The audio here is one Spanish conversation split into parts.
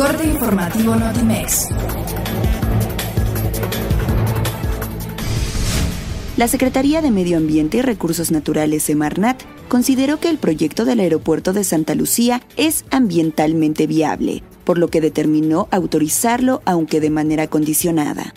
corte informativo Notimex. La Secretaría de Medio Ambiente y Recursos Naturales, Semarnat, consideró que el proyecto del aeropuerto de Santa Lucía es ambientalmente viable, por lo que determinó autorizarlo, aunque de manera condicionada.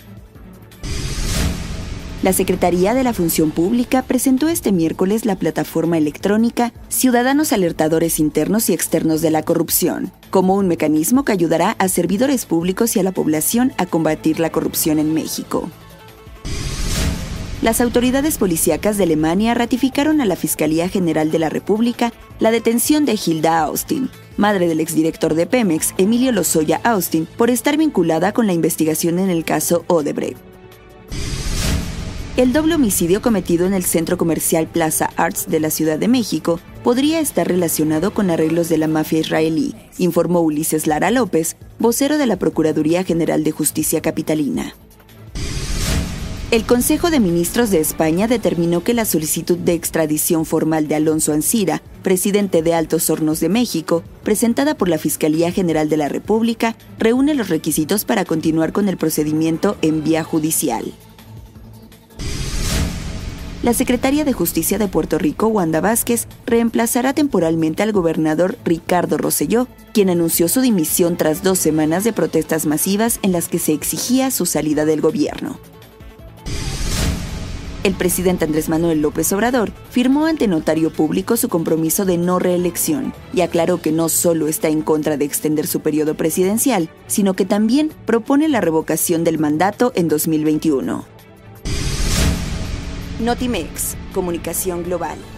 La Secretaría de la Función Pública presentó este miércoles la plataforma electrónica Ciudadanos Alertadores Internos y Externos de la Corrupción, como un mecanismo que ayudará a servidores públicos y a la población a combatir la corrupción en México. Las autoridades policíacas de Alemania ratificaron a la Fiscalía General de la República la detención de Hilda Austin, madre del exdirector de Pemex, Emilio Lozoya Austin, por estar vinculada con la investigación en el caso Odebrecht. El doble homicidio cometido en el centro comercial Plaza Arts de la Ciudad de México podría estar relacionado con arreglos de la mafia israelí, informó Ulises Lara López, vocero de la Procuraduría General de Justicia Capitalina. El Consejo de Ministros de España determinó que la solicitud de extradición formal de Alonso Ancira, presidente de Altos Hornos de México, presentada por la Fiscalía General de la República, reúne los requisitos para continuar con el procedimiento en vía judicial. La secretaria de Justicia de Puerto Rico, Wanda Vázquez, reemplazará temporalmente al gobernador Ricardo Rosselló, quien anunció su dimisión tras 2 semanas de protestas masivas en las que se exigía su salida del gobierno. El presidente Andrés Manuel López Obrador firmó ante notario público su compromiso de no reelección y aclaró que no solo está en contra de extender su periodo presidencial, sino que también propone la revocación del mandato en 2021. Notimex, Comunicación Global.